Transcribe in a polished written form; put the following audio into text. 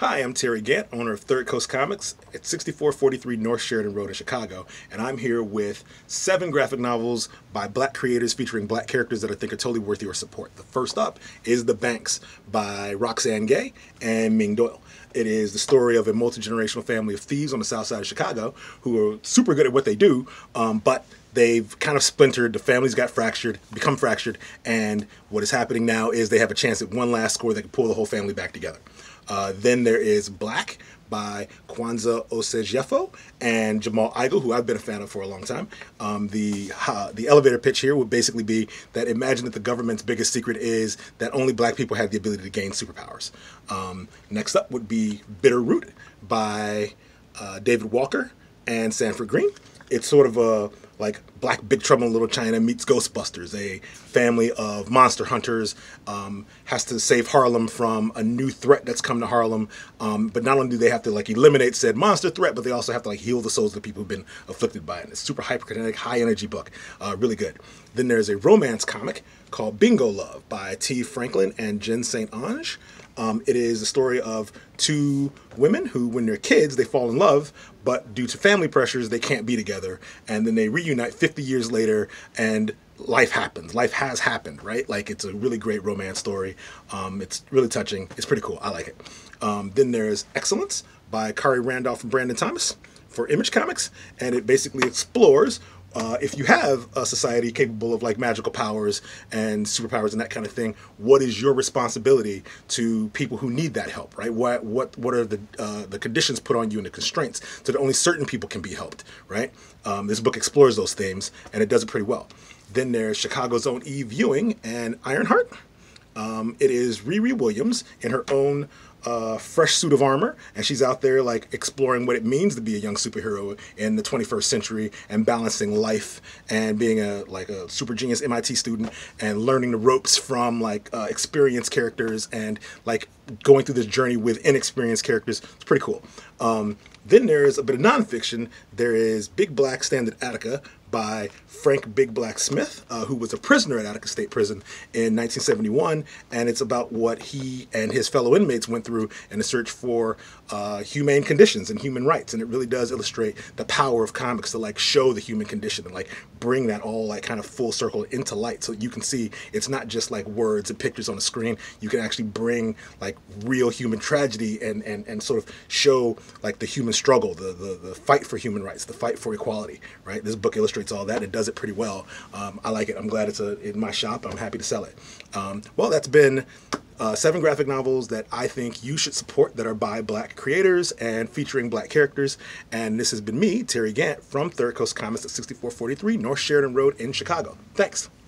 Hi, I'm Terry Gant, owner of Third Coast Comics at 6443 North Sheridan Road in Chicago, and I'm here with 7 graphic novels by black creators featuring black characters that I think are totally worth your support. The first up is The Banks by Roxane Gay and Ming Doyle. It is the story of a multi-generational family of thieves on the south side of Chicago who are super good at what they do, but they've kind of splintered. The families got fractured, become fractured, and what is happening now is they have a chance at one last score that can pull the whole family back together. Then there is Black by Kwanzaa Osejefo and Jamal Igle, who I've been a fan of for a long time. The elevator pitch here would basically be that imagine that the government's biggest secret is that only black people have the ability to gain superpowers. Next up would be Bitter Root by David Walker and Sanford Green. It's sort of a like Black Big Trouble in Little China meets Ghostbusters. A family of monster hunters has to save Harlem from a new threat that's come to Harlem. But not only do they have to like eliminate said monster threat, but they also have to like heal the souls of the people who've been afflicted by it. And it's super hyperkinetic, high energy book, really good. Then there's a romance comic called Bingo Love by T. Franklin and Jen St. Ange. It is the story of 2 women who, when they're kids, they fall in love, but due to family pressures, they can't be together. And then they reunite 50 years later, and life happens. Life has happened, right? Like, it's a really great romance story. It's really touching. It's pretty cool. I like it. Then there's Excellence by Kari Randolph and Brandon Thomas for Image Comics, and it basically explores if you have a society capable of like magical powers and superpowers and that kind of thing, what is your responsibility to people who need that help, right? What are the conditions put on you and the constraints so that only certain people can be helped, right? This book explores those themes and it does it pretty well. Then there's Chicago's own Eve Ewing and Ironheart. It is Riri Williams in her own fresh suit of armor, and she's out there like exploring what it means to be a young superhero in the 21st century and balancing life and being a super genius MIT student and learning the ropes from like experienced characters and like going through this journey with inexperienced characters. It's pretty cool. Then there's a bit of nonfiction. There is Big Black Stand at Attica by Frank Big Black Smith, who was a prisoner at Attica State Prison in 1971, and it's about what he and his fellow inmates went through in the search for humane conditions and human rights. And it really does illustrate the power of comics to like show the human condition and like bring that all like kind of full circle into light, so you can see it's not just like words and pictures on the screen. You can actually bring like real human tragedy and sort of show like the human struggle, the fight for human rights, the fight for equality, right? This book illustrates all that. It does it pretty well. I like it. I'm glad it's in my shop. I'm happy to sell it. Well, that's been 7 graphic novels that I think you should support that are by black creators and featuring black characters. And this has been me, Terry Gant, from Third Coast Comics at 6443 North Sheridan Road in Chicago. Thanks.